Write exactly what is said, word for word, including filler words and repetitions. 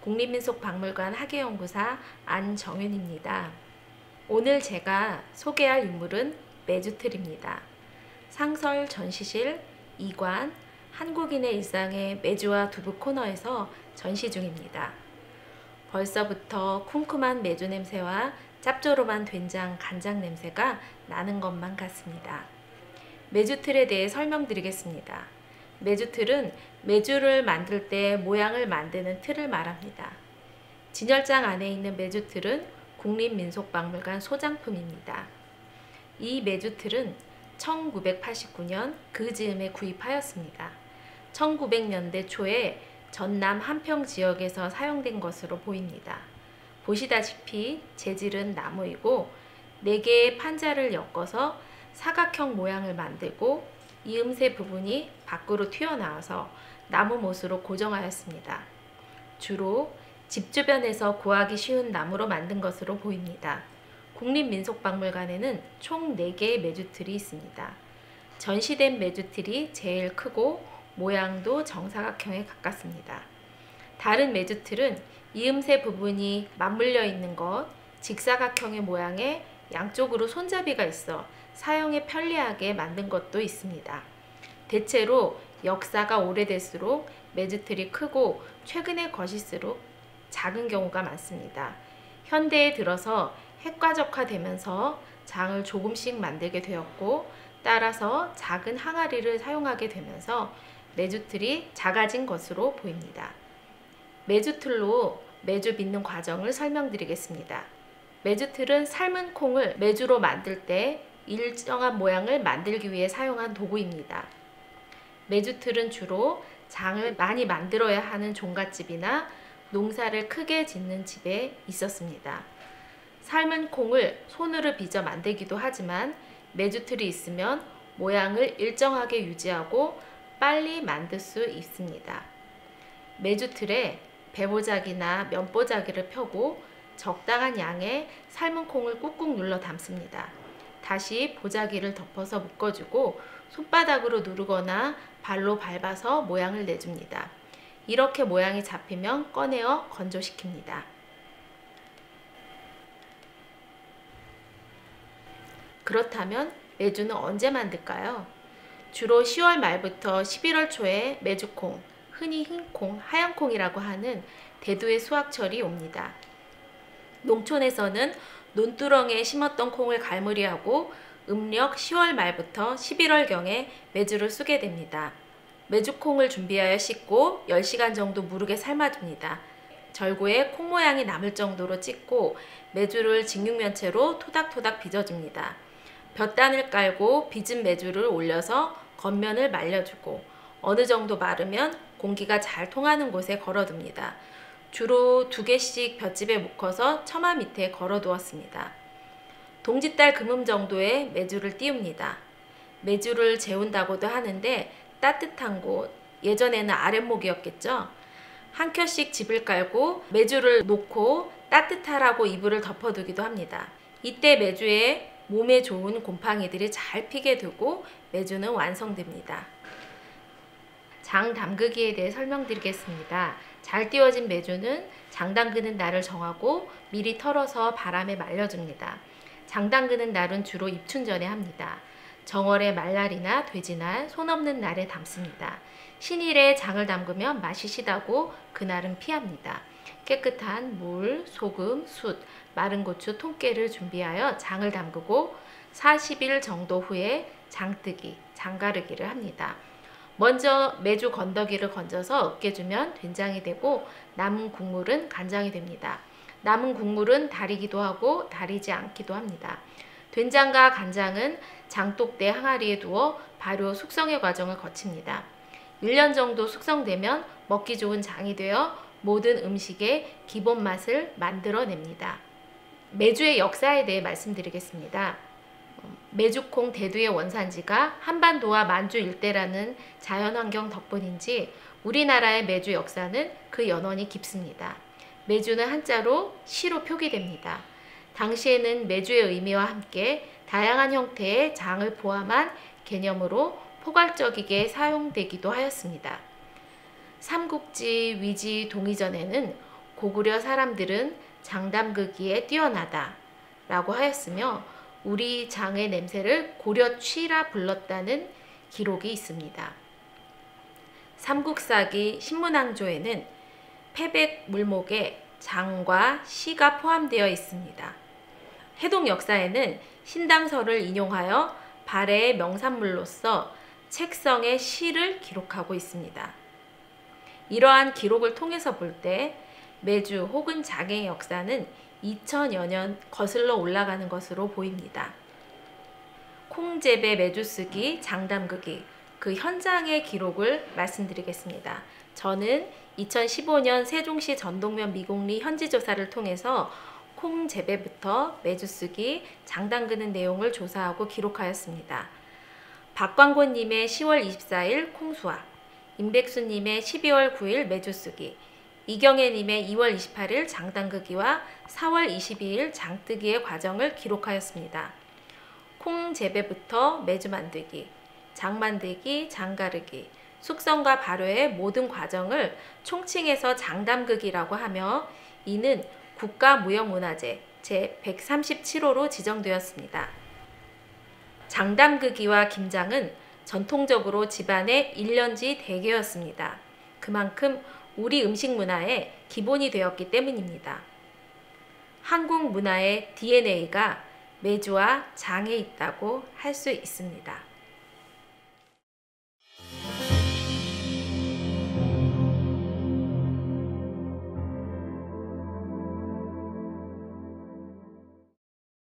국립민속박물관 학예연구사 안정윤입니다. 오늘 제가 소개할 인물은 메주틀입니다. 상설 전시실 이 관 한국인의 일상의 메주와 두부 코너에서 전시 중입니다. 벌써부터 쿰쿰한 메주 냄새와 짭조름한 된장, 간장 냄새가 나는 것만 같습니다. 메주틀에 대해 설명드리겠습니다. 메주틀은 메주를 만들 때 모양을 만드는 틀을 말합니다. 진열장 안에 있는 메주틀은 국립민속박물관 소장품입니다. 이 메주틀은 천구백팔십구 년 그 즈음에 구입하였습니다. 천구백 년대 초에 전남 한평 지역에서 사용된 것으로 보입니다. 보시다시피 재질은 나무이고 네 개의 판자를 엮어서 사각형 모양을 만들고 이음새 부분이 밖으로 튀어나와서 나무 못으로 고정하였습니다. 주로 집 주변에서 구하기 쉬운 나무로 만든 것으로 보입니다. 국립민속박물관에는 총 네 개의 메주틀이 있습니다. 전시된 메주틀이 제일 크고 모양도 정사각형에 가깝습니다. 다른 메주틀은 이음새 부분이 맞물려 있는 것, 직사각형의 모양에 양쪽으로 손잡이가 있어 사용에 편리하게 만든 것도 있습니다. 대체로 역사가 오래될수록 메주틀이 크고 최근의 것일수록 작은 경우가 많습니다. 현대에 들어서 핵가적화되면서 장을 조금씩 만들게 되었고 따라서 작은 항아리를 사용하게 되면서 메주틀이 작아진 것으로 보입니다. 메주틀로 메주 빚는 과정을 설명드리겠습니다. 메주틀은 삶은 콩을 메주로 만들 때 일정한 모양을 만들기 위해 사용한 도구입니다. 메주틀은 주로 장을 많이 만들어야 하는 종갓집이나 농사를 크게 짓는 집에 있었습니다. 삶은 콩을 손으로 빚어 만들기도 하지만 메주틀이 있으면 모양을 일정하게 유지하고 빨리 만들 수 있습니다. 메주틀에 배보자기나 면보자기를 펴고 적당한 양의 삶은 콩을 꾹꾹 눌러 담습니다. 다시 보자기를 덮어서 묶어주고 손바닥으로 누르거나 발로 밟아서 모양을 내줍니다. 이렇게 모양이 잡히면 꺼내어 건조시킵니다. 그렇다면 메주는 언제 만들까요? 주로 시월 말부터 십일월 초에 메주콩, 흔히 흰콩, 하얀콩이라고 하는 대두의 수확철이 옵니다. 농촌에서는 논두렁에 심었던 콩을 갈무리하고 음력 시월 말부터 십일월경에 메주를 쑤게 됩니다. 메주콩을 준비하여 씻고 열 시간 정도 무르게 삶아줍니다. 절구에 콩 모양이 남을 정도로 찢고 메주를 직육면체로 토닥토닥 빚어줍니다. 볕단을 깔고 빚은 메주를 올려서 겉면을 말려주고 어느 정도 마르면 공기가 잘 통하는 곳에 걸어둡니다. 주로 두 개씩 볏짚에 묶어서 처마 밑에 걸어두었습니다. 동짓달 금음 정도의 메주를 띄웁니다. 메주를 재운다고도 하는데 따뜻한 곳, 예전에는 아랫목이었겠죠? 한 켜씩 집을 깔고 메주를 놓고 따뜻하라고 이불을 덮어두기도 합니다. 이때 메주에 몸에 좋은 곰팡이들이 잘 피게 되고 메주는 완성됩니다. 장 담그기에 대해 설명드리겠습니다. 잘 띄워진 메주는 장 담그는 날을 정하고 미리 털어서 바람에 말려줍니다. 장 담그는 날은 주로 입춘 전에 합니다. 정월의 말날이나 돼지날, 손 없는 날에 담습니다. 신일에 장을 담그면 맛이 시다고 그날은 피합니다. 깨끗한 물, 소금, 숯, 마른 고추, 통깨를 준비하여 장을 담그고 사십 일 정도 후에 장뜨기, 장가르기를 합니다. 먼저 메주 건더기를 건져서 으깨주면 된장이 되고 남은 국물은 간장이 됩니다. 남은 국물은 달이기도 하고 달이지 않기도 합니다. 된장과 간장은 장독대 항아리에 두어 발효 숙성의 과정을 거칩니다. 일 년 정도 숙성되면 먹기 좋은 장이 되어 모든 음식의 기본 맛을 만들어냅니다. 메주의 역사에 대해 말씀드리겠습니다. 메주콩 대두의 원산지가 한반도와 만주 일대라는 자연환경 덕분인지 우리나라의 메주 역사는 그 연원이 깊습니다. 메주는 한자로 시로 표기됩니다. 당시에는 메주의 의미와 함께 다양한 형태의 장을 포함한 개념으로 포괄적이게 사용되기도 하였습니다. 삼국지, 위지, 동의전에는 고구려 사람들은 장담그기에 뛰어나다 라고 하였으며 우리 장의 냄새를 고려취라 불렀다는 기록이 있습니다. 삼국사기 신문왕조에는 패백 물목에 장과 시가 포함되어 있습니다. 해동 역사에는 신당서를 인용하여 발해의 명산물로서 책성의 시를 기록하고 있습니다. 이러한 기록을 통해서 볼 때 매주 혹은 장의 역사는 이천여 년 거슬러 올라가는 것으로 보입니다. 콩재배 메주쓰기 장담그기 그 현장의 기록을 말씀드리겠습니다. 저는 이천십오 년 세종시 전동면 미곡리 현지조사를 통해서 콩재배부터 메주쓰기, 장담그는 내용을 조사하고 기록하였습니다. 박광곤님의 시월 이십사일 콩수확, 임백수님의 십이월 구일 메주쓰기, 이경애님의 이월 이십팔일 장담그기와 사월 이십이일 장뜨기의 과정을 기록하였습니다. 콩 재배부터 메주 만들기, 장 만들기, 장 가르기, 숙성과 발효의 모든 과정을 총칭해서 장담그기라고 하며 이는 국가무형문화재 제백삼십칠 호로 지정되었습니다. 장담그기와 김장은 전통적으로 집안의 일년지 대계였습니다. 그만큼 우리 음식 문화의 기본이 되었기 때문입니다. 한국 문화의 디엔에이가 메주와 장에 있다고 할 수 있습니다.